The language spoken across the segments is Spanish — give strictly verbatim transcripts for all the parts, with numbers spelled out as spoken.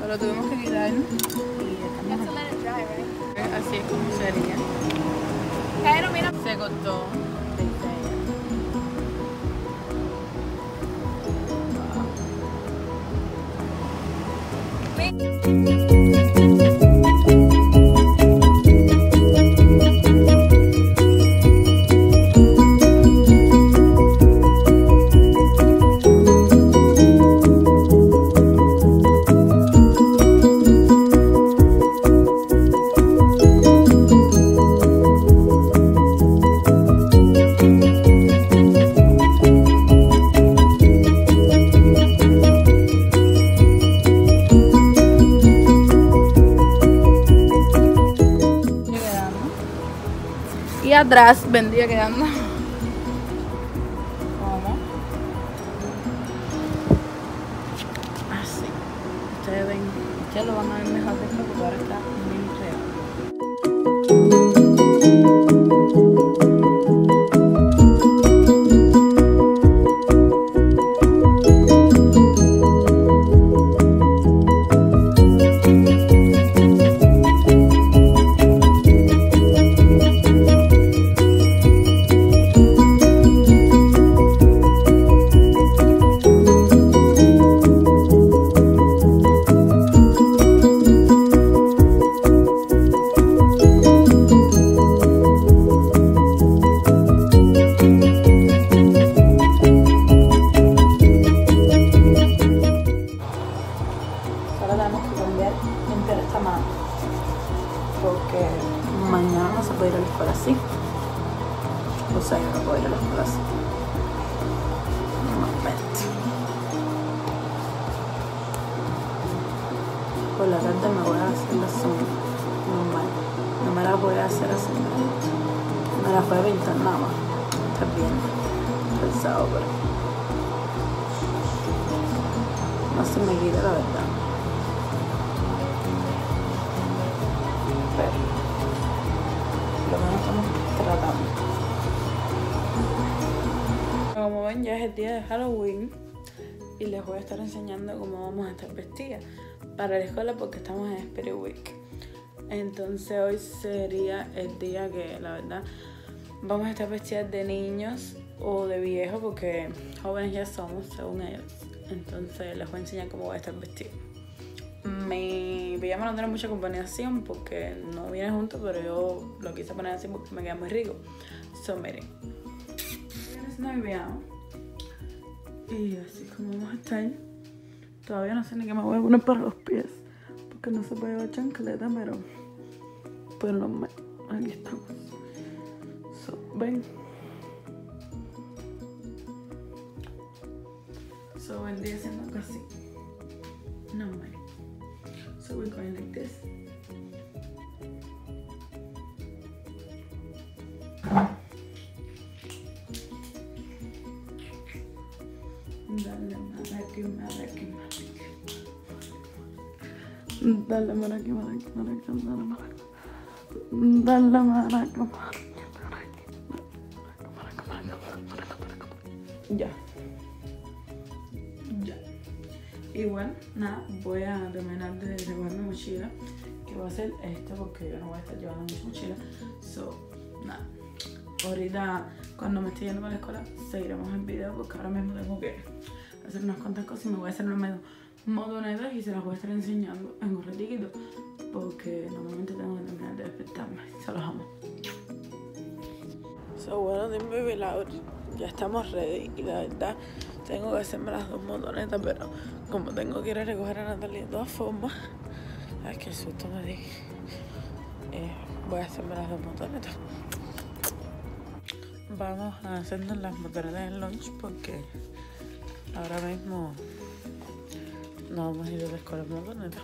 Pero tuvimos que quitar y estamos así es como sería. Pero mira, Se cortó. Y atrás vendría quedando como así. Ustedes ven, ustedes lo van a ver mejor después porque ahora está muy real. Porque mañana no se puede ir a la escuela así. O sea, yo no puedo ir a la escuela así. Un momento. Por la tarde me voy a hacer la sombra normal. No me la voy a hacer así. Me la voy a pintar nada más. Está bien pensado, pero no se me quita la verdad. Pero lo menos estamos tratando. Como ven, ya es el día de Halloween y les voy a estar enseñando cómo vamos a estar vestidas para la escuela porque estamos en Spirit Week. Entonces hoy sería el día que la verdad vamos a estar vestidas de niños o de viejos porque jóvenes ya somos según ellos. Entonces les voy a enseñar cómo voy a estar vestida. Mi pijama no tiene mucha combinación porque no viene junto, pero yo lo quise poner así porque me queda muy rico. So, miren, es mi pijama y así como vamos a estar. Todavía no sé ni qué me voy a poner para los pies porque no se puede llevar chancleta, pero por lo menos aquí estamos. So, ven. So, vendría siendo casi. No, man. So we're going like this. Dale maraqui, maraqui, maraqui. Dale maraqui, maraqui, maraqui, dale maraqui. Dale maraqui, maraqui, maraqui. Ya. Ya. Igual, nada, voy a terminar de recoger mi mochila, que va a ser esta porque yo no voy a estar llevando mi mochila. So, nada, ahorita cuando me esté yendo para la escuela seguiremos el video porque ahora mismo tengo que hacer unas cuantas cosas y me voy a hacer unos medios motonetas y se las voy a estar enseñando en un ratiquito porque normalmente tengo que terminar de despertarme. Se los amo. So, bueno, de mi lado ya estamos ready y la verdad tengo que hacerme las dos motonetas, pero como tengo que ir a recoger a Natalia de todas formas, ay, qué susto me di, eh, voy a hacerme las dos motonetas. Vamos a hacernos las motonetas en lunch porque ahora mismo no vamos a ir a la escuela en motoneta.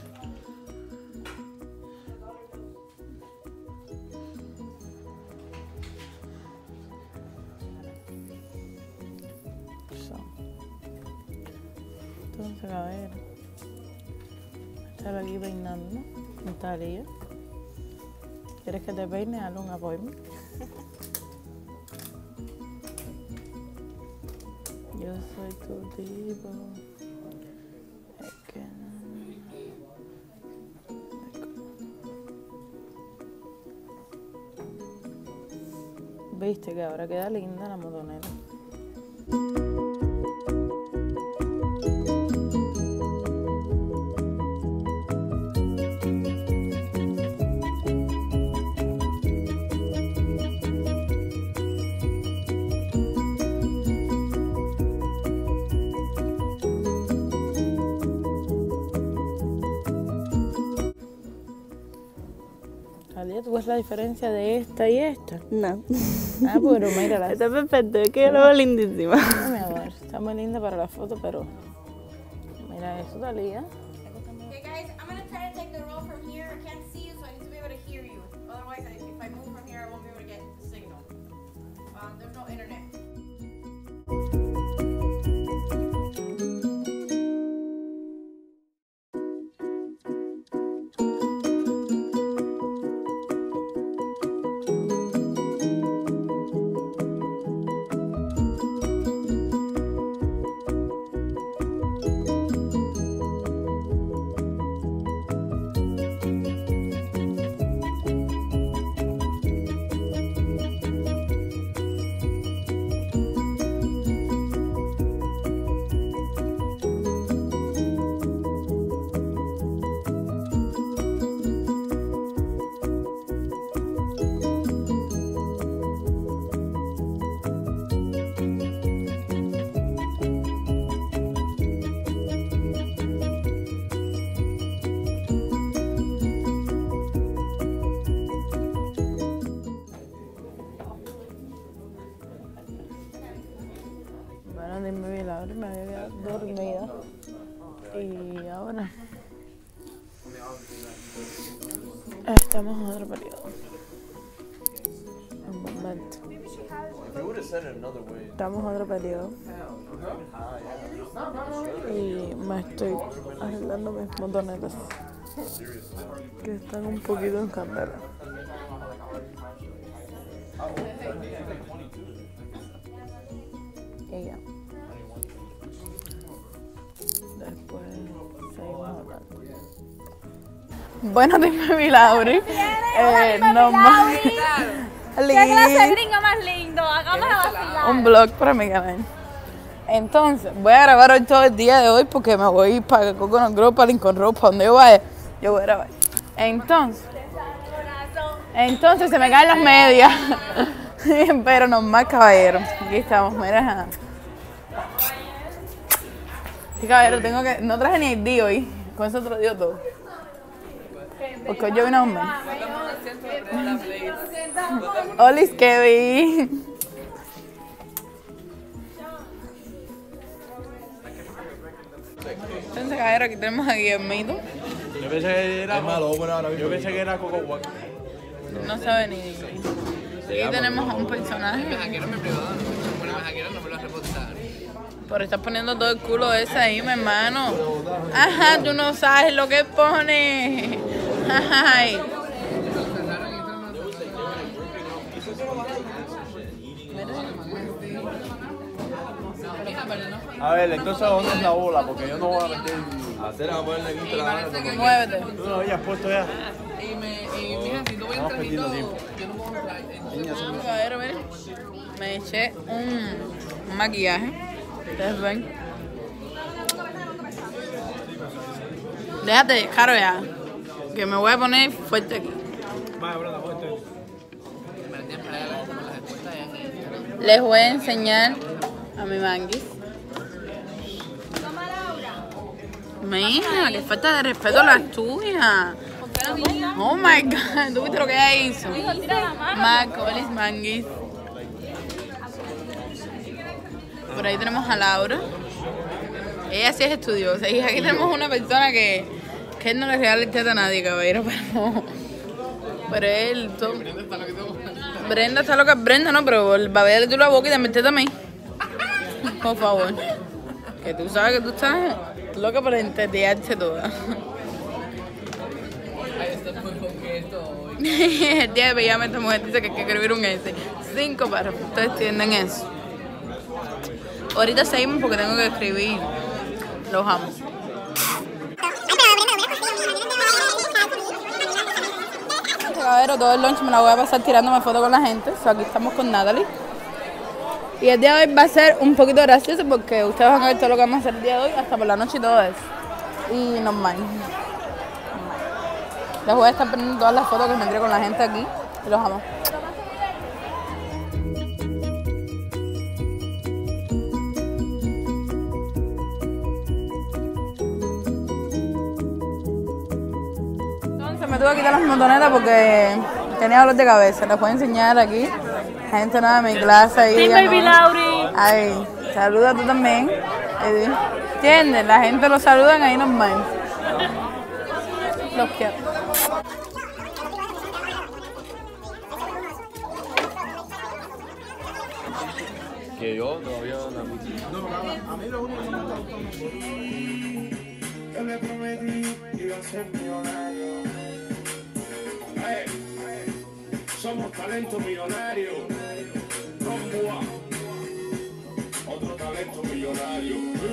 Entonces, a ver, estar aquí peinando, Natalia. ¿Quieres que te peine? Hazle un appointment. Yo soy tu tipo. Es que no. Viste que ahora queda linda la motoneta. ¿Tú ves la diferencia de esta y esta? No. Ah, pero mírala. Está perfecto, es que yo lo veo lindísima. No, mi amor, está muy linda para la foto, pero mira eso, Talía. Okay, guys, I'm gonna try to take the roll from here. I can't see you, so I need to be able to hear you. Otherwise, I- if I move from here, I won't be able to get the signal. Um, there's no internet. Bueno, dime milagro, me había quedado dormida. Y ahora estamos en otro periodo. Un momento. Estamos en otro periodo. Y me estoy arreglando mis motonetas, que están un poquito en candela. Y ya. Después seguimos hablando. Bueno, dime mi Lauri. Eh, no más. ¿Qué clase de gringo más lindo? Hagamos la vacilada. Un blog para mi canal. Entonces, voy a grabar hoy todo el día de hoy porque me voy para Coconut Grove, para Lincoln Road, para donde yo vaya. Yo voy a grabar. Entonces, entonces se me caen las medias. Pero normal, caballero. Aquí estamos, mira. Sí, caballero, tengo que. No traje ni I D hoy. Con eso te lo digo todo. Porque hoy yo vine a un mes. Olis Kevin. Entonces, caballero, aquí tenemos a Guillermito. Yo pensé que era. Yo pensé que era Coco Walk. No sabe ni. Aquí tenemos a un personaje. Por estar poniendo todo el culo ese ahí, mi hermano. Ajá, tú no sabes lo que pone. Ay. A ver, entonces ¿dónde es la bola? Porque yo no voy a meter. Hacer a ponerle aquí la mano. Muévete. Tú lo habías puesto ya. Y me, y mira, si tú voy a Estamos entrar y perdiendo todo, tiempo. yo no puedo entrar. Vamos a ver, miren. Me eché un maquillaje. Ustedes ven. Déjate, caro ya. Que me voy a poner fuerte aquí. Les voy a enseñar a mi manguis. Mira, qué falta de respeto a las tuyas. Oh my god, ¿tú viste lo que ella hizo? Marco, Olis Manguis. Por ahí tenemos a Laura. Ella sí es estudiosa. Y aquí tenemos una persona que, que él no le regala el teto a nadie, caballero. Pero, pero él. Todo, Brenda está loca. Brenda no, pero va a verle tú la boca y dame el teto a mí. Por favor. Que tú sabes que tú estás loca por entetearte toda. El día de pijama esta mujer dice que hay que escribir un S. Cinco párrafos. Ustedes entienden eso. Ahorita seguimos porque tengo que escribir. Los amo. este caballero, todo el lunch me la voy a pasar tirándome fotos con la gente. So, aquí estamos con Natalie. Y el día de hoy va a ser un poquito gracioso porque ustedes van a ver todo lo que vamos a hacer el día de hoy, hasta por la noche y todo eso. Y normal. Les voy a estar poniendo todas las fotos que me entré con la gente aquí. Y los amo. Entonces me tuve que quitar las motonetas porque tenía dolor de cabeza. Les voy a enseñar aquí. Gente nueva de mi clase ahí. Sí, baby Lauri. Ay, saluda tú también. ¿Entiendes? La gente lo saludan ahí normal. Los quiero. Que yo todavía no. A mí lo único que me gustó. Yo le prometí que iba a ser millonario. Hey, hey, somos talento millonario. Rompua. Otro talento millonario.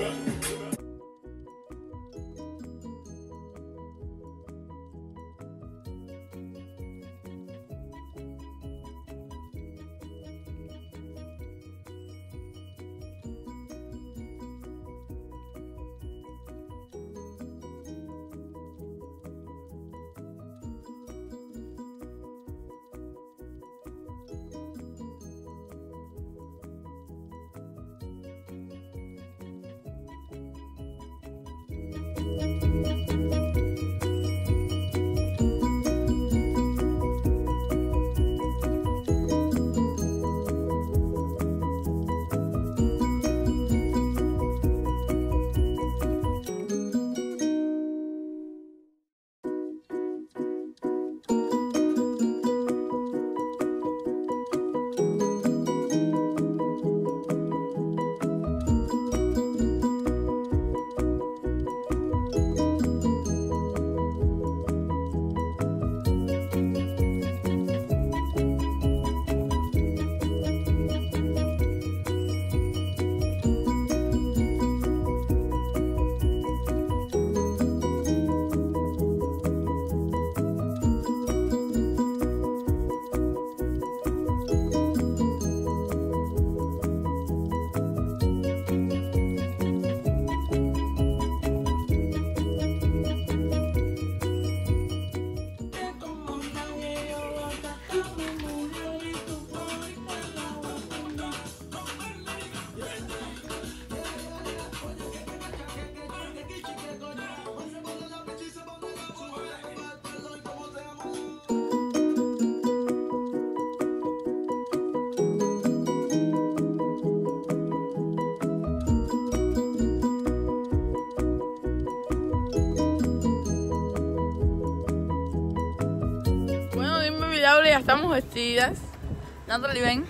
Ya estamos vestidas. Natalie, ven.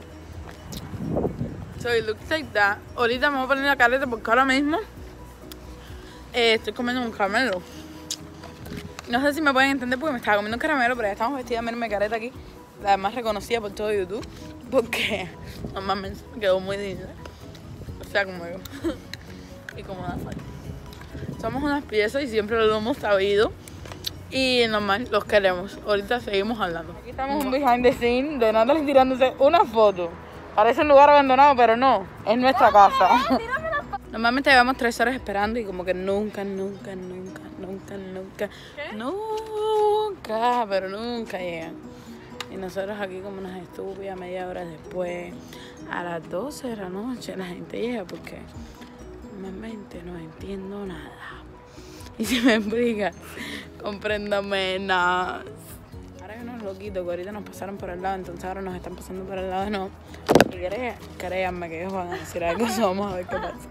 So it looks like that. Ahorita me voy a poner la careta porque ahora mismo eh, estoy comiendo un caramelo. No sé si me pueden entender porque me estaba comiendo un caramelo, pero ya estamos vestidas. Miren mi careta aquí. La más reconocida por todo YouTube. Porque normalmente me quedó muy digna. O sea, como yo. Y como Natalie. Somos unas piezas y siempre lo hemos sabido. Y normal, los queremos. Ahorita seguimos hablando. Aquí estamos un behind the scene de Natalie tirándose una foto. Parece un lugar abandonado, pero no. Es nuestra casa. Normalmente llevamos tres horas esperando y como que nunca, nunca, nunca, nunca, nunca, ¿qué? Nunca, pero nunca llegan. Y nosotros aquí como unas estúpidas, media hora después, a las doce de la noche la gente llega porque normalmente no entiendo nada. Y si me explica, compréndame nada. Ahora hay unos loquitos que ahorita nos pasaron por el lado, entonces ahora nos están pasando por el lado de no. Porque créanme que ellos van a decir algo, vamos a ver qué pasa.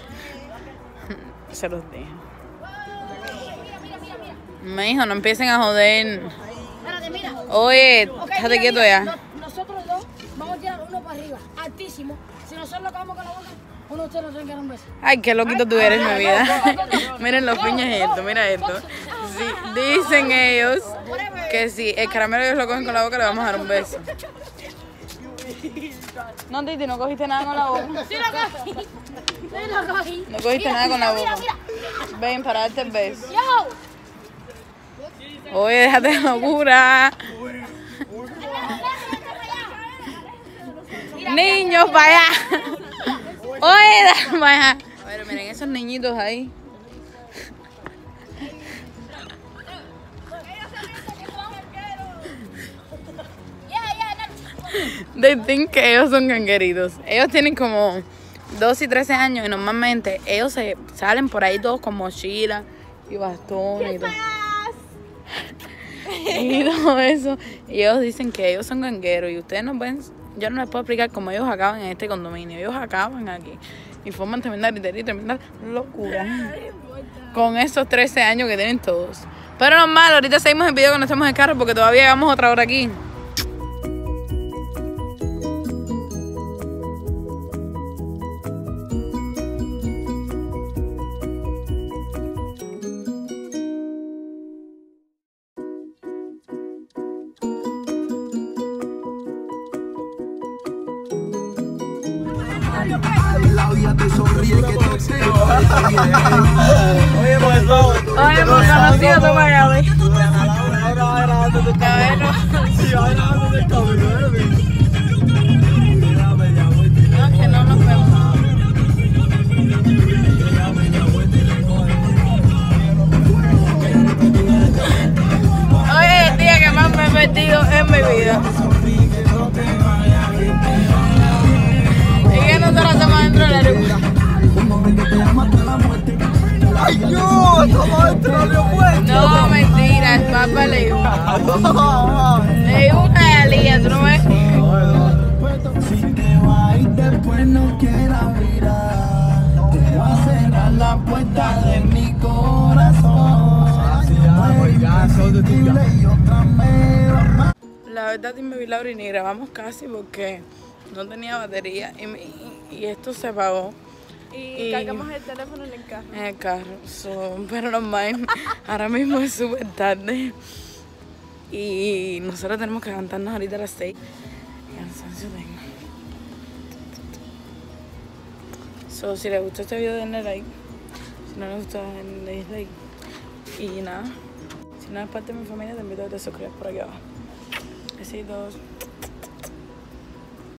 Se los dejo. Me hijo, no empiecen a joder. Espérate, mira. Oye, Okay, déjate mira, quieto mira. ya. No, nosotros dos vamos a tirar uno para arriba, altísimo. Si nosotros lo acabamos con la boca, uno de ustedes nos tiene que dar un beso. Ay, qué loquito tú eres, mi vida. Miren los piñas esto, mira esto. Sí, dicen ellos que si el caramelo ellos lo cogen con la boca, le vamos a dar un beso. No, Titi, no cogiste nada con la boca. Sí lo cogí. Sí lo cogí. No cogiste Mira, nada con la mira, boca. mira, Ven para darte el beso. mira. Yo. Oye, déjate de locura. Niños, para allá. Oye, para allá. A ver, miren esos niñitos ahí. They think que ellos son gangueritos. Ellos tienen como doce y trece años y normalmente ellos se salen por ahí todos con mochila y bastones y todo. Y todo eso. Y ellos dicen que ellos son gangueros y ustedes no ven, yo no les puedo explicar cómo ellos acaban en este condominio. Ellos acaban aquí y forman tremenda gritería y tremenda locura. Con esos trece años que tienen todos. Pero normal, ahorita seguimos el video cuando estemos en el carro porque todavía llegamos otra hora aquí. Hoy hemos conocido a Miami. No, que no nos vemos. Hoy es el día que más me he metido en mi vida. Y que nosotros estamos dentro del aeropuerto. ¡Ay, no! ¡Todo dentro del aeropuerto! No, mentira, es papá le dijo. Le dijo una de Alía, ¿tú no ves? Si te vas y después no quieras mirar, te voy a cerrar la puerta de mi corazón. La verdad, Timmy Laura, y ni grabamos casi porque no tenía batería y, me, y esto se apagó. Y, y cargamos el teléfono en el carro. En el carro, so, pero normal. Ahora mismo es súper tarde y nosotros tenemos que levantarnos ahorita a las seis. Cansancio tengo. So, si les gustó este video, denle like. Si no les gustó, denle dislike. Y nada, si no eres parte de mi familia, te invito a que te suscribas por aquí abajo. Besitos.